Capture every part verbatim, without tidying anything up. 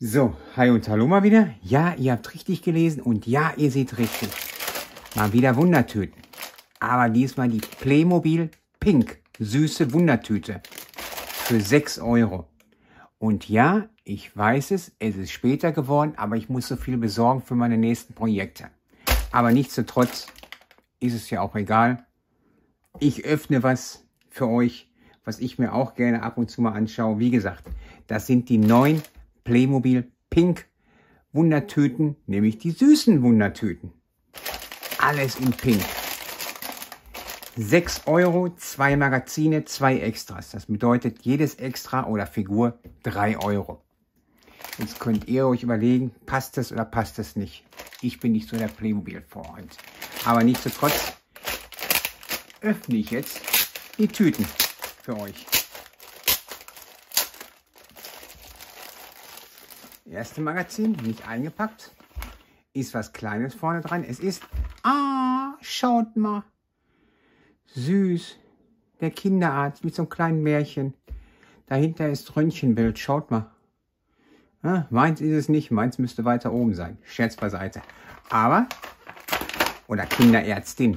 So, hi und hallo mal wieder. Ja, ihr habt richtig gelesen und ja, ihr seht richtig. Mal wieder Wundertüten. Aber diesmal die Playmobil Pink süße Wundertüte für sechs Euro. Und ja, ich weiß es, es ist später geworden, aber ich muss so viel besorgen für meine nächsten Projekte. Aber nichtsdestotrotz ist es ja auch egal. Ich öffne was für euch, was ich mir auch gerne ab und zu mal anschaue. Wie gesagt, das sind die neuen Playmobil Pink Wundertüten, nämlich die süßen Wundertüten. Alles in Pink. sechs Euro, zwei Magazine, zwei Extras. Das bedeutet jedes Extra oder Figur drei Euro. Jetzt könnt ihr euch überlegen, passt es oder passt es nicht. Ich bin nicht so der Playmobil-Freund. Aber nichtsdestotrotz öffne ich jetzt die Tüten für euch. Erste Magazin, nicht eingepackt, ist was Kleines vorne dran. Es ist, ah, schaut mal, süß, der Kinderarzt mit so einem kleinen Märchen. Dahinter ist Röntgenbild, schaut mal. Ja, meins ist es nicht, meins müsste weiter oben sein. Scherz beiseite. Aber, oder Kinderärztin.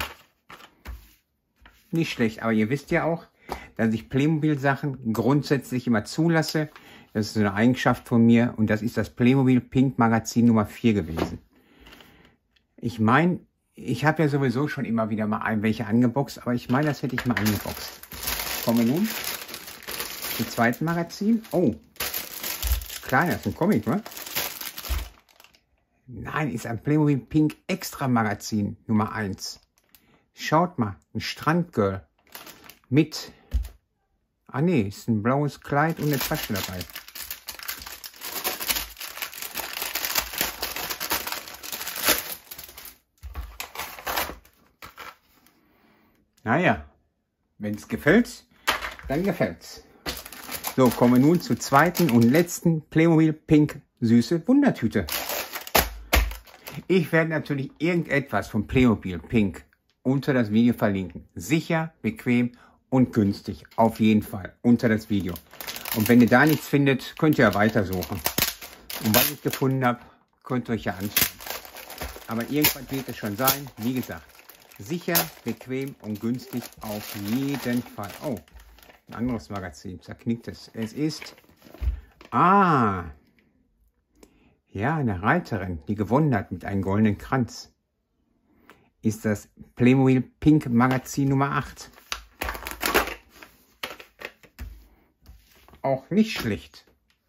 Nicht schlecht, aber ihr wisst ja auch, dass ich Playmobil-Sachen grundsätzlich immer zulasse. Das ist eine Eigenschaft von mir und das ist das Playmobil Pink Magazin Nummer vier gewesen. Ich meine, ich habe ja sowieso schon immer wieder mal ein welche angeboxt, aber ich meine, das hätte ich mal angeboxt. Kommen wir nun zum zweiten Magazin. Oh, kleiner, das ist ein Comic, ne? Nein, ist ein Playmobil Pink Extra Magazin Nummer eins. Schaut mal, ein Strandgirl mit, ah ne, ist ein blaues Kleid und eine Tasche dabei. Naja, wenn es gefällt, dann gefällt's. So, kommen wir nun zur zweiten und letzten Playmobil Pink süße Wundertüte. Ich werde natürlich irgendetwas von Playmobil Pink unter das Video verlinken. Sicher, bequem und günstig. Auf jeden Fall unter das Video. Und wenn ihr da nichts findet, könnt ihr ja weitersuchen. Und was ich gefunden habe, könnt ihr euch ja anschauen. Aber irgendwann wird es schon sein. Wie gesagt, sicher, bequem und günstig auf jeden Fall. Oh, ein anderes Magazin. Zerknickt es. Es ist, ah, ja, eine Reiterin, die gewonnen hat mit einem goldenen Kranz. Ist das Playmobil Pink Magazin Nummer acht. Auch nicht schlecht.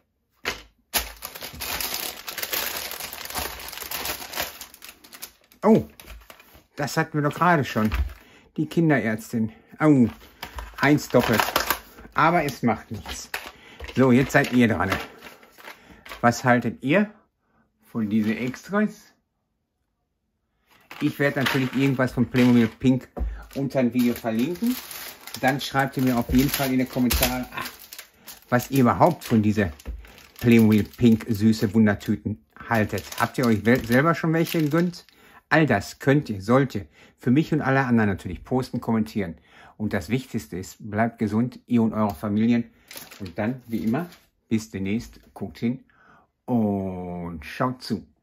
Oh, das hatten wir doch gerade schon. Die Kinderärztin. Oh, eins doppelt. Aber es macht nichts. So, jetzt seid ihr dran. Was haltet ihr von diesen Extras? Ich werde natürlich irgendwas von Playmobil Pink unter ein Video verlinken. Dann schreibt ihr mir auf jeden Fall in die Kommentare, ach, was ihr überhaupt von dieser Playmobil Pink süße Wundertüten haltet. Habt ihr euch selber schon welche gegönnt? All das könnt ihr, sollt ihr für mich und alle anderen natürlich posten, kommentieren. Und das Wichtigste ist, bleibt gesund, ihr und eure Familien. Und dann, wie immer, bis demnächst, guckt hin und schaut zu.